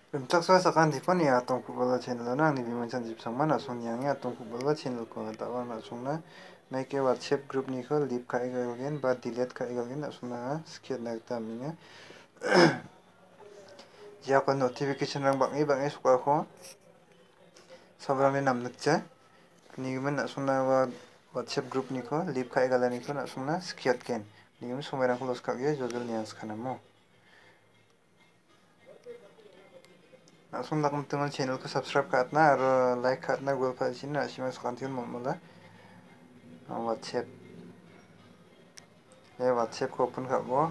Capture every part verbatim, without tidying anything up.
Rimtaksa sakan dikon ya atong football channel na ni bimansan jip sangman asung yang ya atong football channel ko tawa na asung na mai ke WhatsApp group ni ko lip ka egal gen ba delete ka egal gen asung na skip na ta minga ya ko notification rang bangi bangi suka ko sabrang ni nam nukcha ni man asung na wa WhatsApp group ni ko lip ka egal ni ko asung na skip gen ni man sumai rang ko los ka ge jodol ni as kana mo asung nakam tungan channel ko subscribe ka atna aro like ka atna gol pa chin na asima sakan tin mo mala WhatsApp ये WhatsApp को open करबो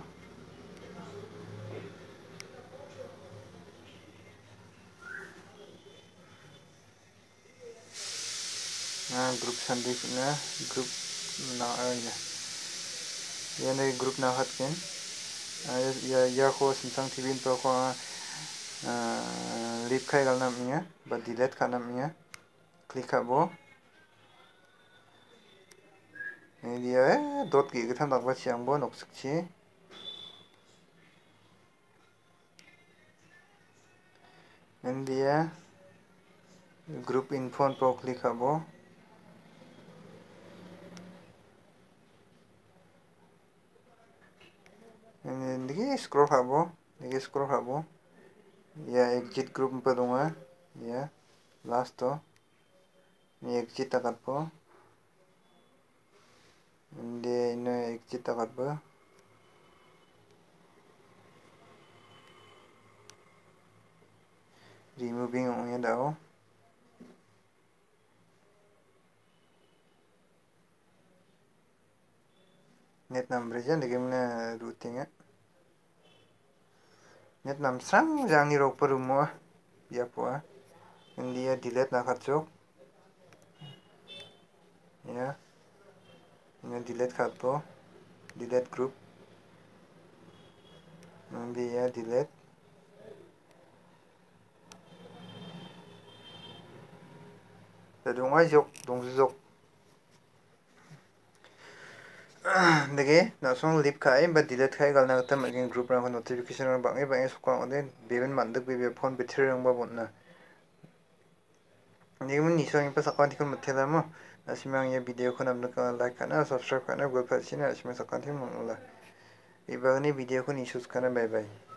ना group संदेश ना group ना ये ये ने ग्रुप ना हट के या या को सिंचंग टीवी तो को लिप खाई गल नाम ये बट डिलीट का नाम ये क्लिक करबो ये दिया डॉट की गथम दगबा चियांबो नक्सुकची India group info pro click abo ini scroll abo ini scroll abo ya exit group pa dunga ya last to ini exit takat po ini ini exit takat po removing ongnya dao net number aja lagi mana routingnya net nam sang jang ni rok perumo ya po India delete na kacok ya ini delete kato delete group nanti ya delete Dadung jok dong jok Dege nasong lip kai ba delete kai gal na tam again group rang notification rang bangai bangai sukang ode beben mandak bebe phone betir rang ba bonna nigun nisong pa sakwan tikun mathela mo asimang ye video ko namna ka like kana subscribe kana gol pa sina asimang sakwan tikun mo la ibagani video ko ni sus kana bye bye